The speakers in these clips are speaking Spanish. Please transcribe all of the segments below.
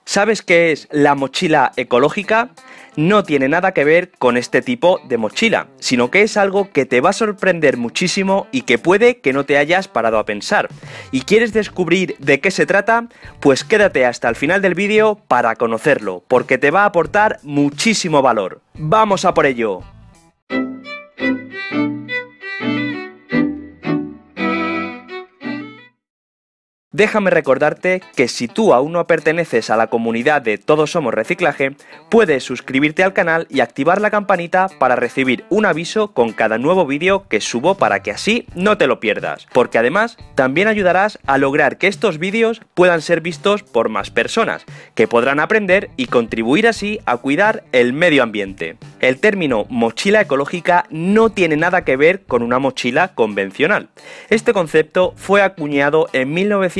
¿Sabes qué es la mochila ecológica? No tiene nada que ver con este tipo de mochila, sino que es algo que te va a sorprender muchísimo y que puede que no te hayas parado a pensar. ¿Y quieres descubrir de qué se trata? Pues quédate hasta el final del vídeo para conocerlo, porque te va a aportar muchísimo valor. ¡Vamos a por ello! Déjame recordarte que si tú aún no perteneces a la comunidad de Todos Somos Reciclaje, puedes suscribirte al canal y activar la campanita para recibir un aviso con cada nuevo vídeo que subo para que así no te lo pierdas, porque además también ayudarás a lograr que estos vídeos puedan ser vistos por más personas, que podrán aprender y contribuir así a cuidar el medio ambiente. El término mochila ecológica no tiene nada que ver con una mochila convencional. Este concepto fue acuñado en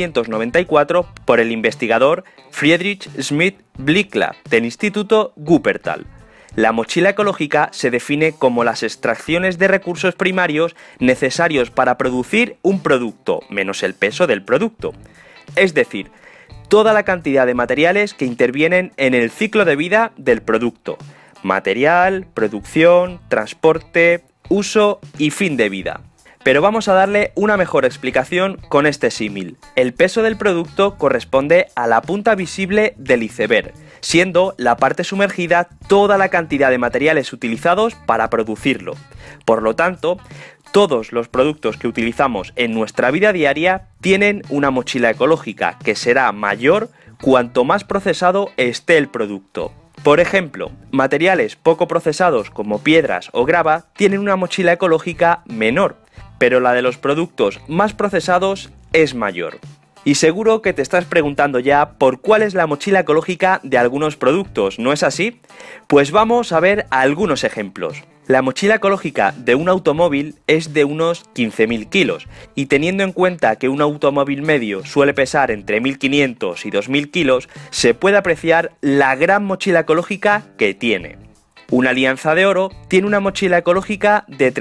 1994 por el investigador Friedrich Schmidt Blickler del Instituto Wuppertal. La mochila ecológica se define como las extracciones de recursos primarios necesarios para producir un producto, menos el peso del producto. Es decir, toda la cantidad de materiales que intervienen en el ciclo de vida del producto. Material, producción, transporte, uso y fin de vida. Pero vamos a darle una mejor explicación con este símil. El peso del producto corresponde a la punta visible del iceberg, siendo la parte sumergida toda la cantidad de materiales utilizados para producirlo. Por lo tanto, todos los productos que utilizamos en nuestra vida diaria tienen una mochila ecológica que será mayor cuanto más procesado esté el producto. Por ejemplo, materiales poco procesados como piedras o grava tienen una mochila ecológica menor, pero la de los productos más procesados es mayor. Y seguro que te estás preguntando ya por cuál es la mochila ecológica de algunos productos, ¿no es así? Pues vamos a ver algunos ejemplos. La mochila ecológica de un automóvil es de unos 15.000 kilos y teniendo en cuenta que un automóvil medio suele pesar entre 1.500 y 2.000 kilos, se puede apreciar la gran mochila ecológica que tiene. Una alianza de oro tiene una mochila ecológica de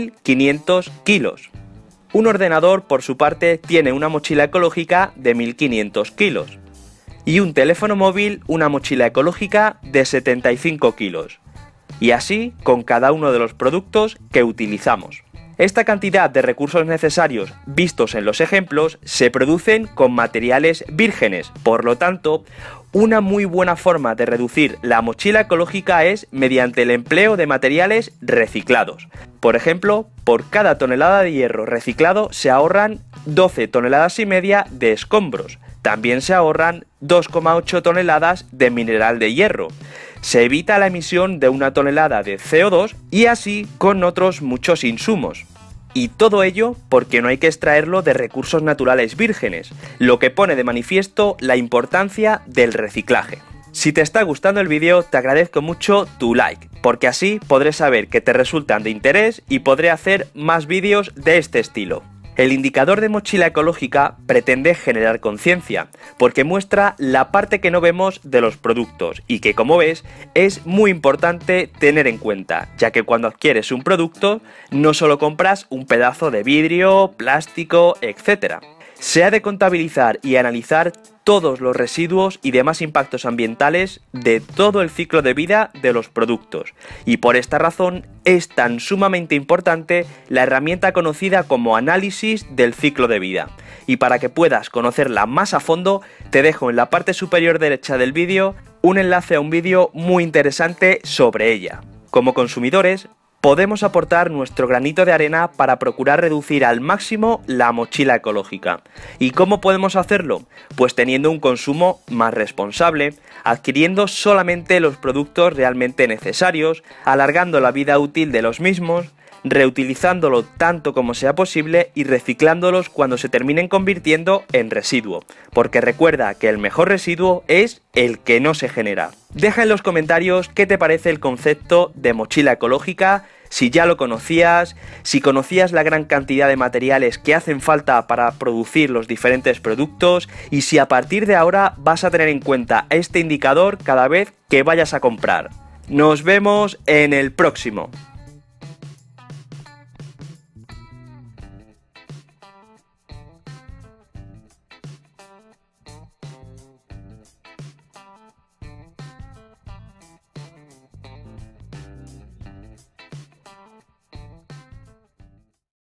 3.500 kilos. Un ordenador, por su parte, tiene una mochila ecológica de 1.500 kilos. Y un teléfono móvil una mochila ecológica de 75 kilos. Y así con cada uno de los productos que utilizamos. Esta cantidad de recursos necesarios vistos en los ejemplos se producen con materiales vírgenes, por lo tanto, una muy buena forma de reducir la mochila ecológica es mediante el empleo de materiales reciclados. Por ejemplo, por cada tonelada de hierro reciclado se ahorran 12 toneladas y media de escombros. También se ahorran 2,8 toneladas de mineral de hierro. Se evita la emisión de 1 tonelada de CO2 y así con otros muchos insumos. Y todo ello porque no hay que extraerlo de recursos naturales vírgenes, lo que pone de manifiesto la importancia del reciclaje. Si te está gustando el vídeo, te agradezco mucho tu like, porque así podré saber que te resultan de interés y podré hacer más vídeos de este estilo. El indicador de mochila ecológica pretende generar conciencia, porque muestra la parte que no vemos de los productos y que, como ves, es muy importante tener en cuenta, ya que cuando adquieres un producto no solo compras un pedazo de vidrio, plástico, etc. Se ha de contabilizar y analizar todos los residuos y demás impactos ambientales de todo el ciclo de vida de los productos, y por esta razón es tan sumamente importante la herramienta conocida como análisis del ciclo de vida. Y para que puedas conocerla más a fondo, te dejo en la parte superior derecha del vídeo un enlace a un vídeo muy interesante sobre ella. Como consumidores, podemos aportar nuestro granito de arena para procurar reducir al máximo la mochila ecológica. ¿Y cómo podemos hacerlo? Pues teniendo un consumo más responsable, adquiriendo solamente los productos realmente necesarios, alargando la vida útil de los mismos, reutilizándolo tanto como sea posible y reciclándolos cuando se terminen convirtiendo en residuo, porque recuerda que el mejor residuo es el que no se genera. Deja en los comentarios qué te parece el concepto de mochila ecológica, si ya lo conocías, si conocías la gran cantidad de materiales que hacen falta para producir los diferentes productos y si a partir de ahora vas a tener en cuenta este indicador cada vez que vayas a comprar. Nos vemos en el próximo.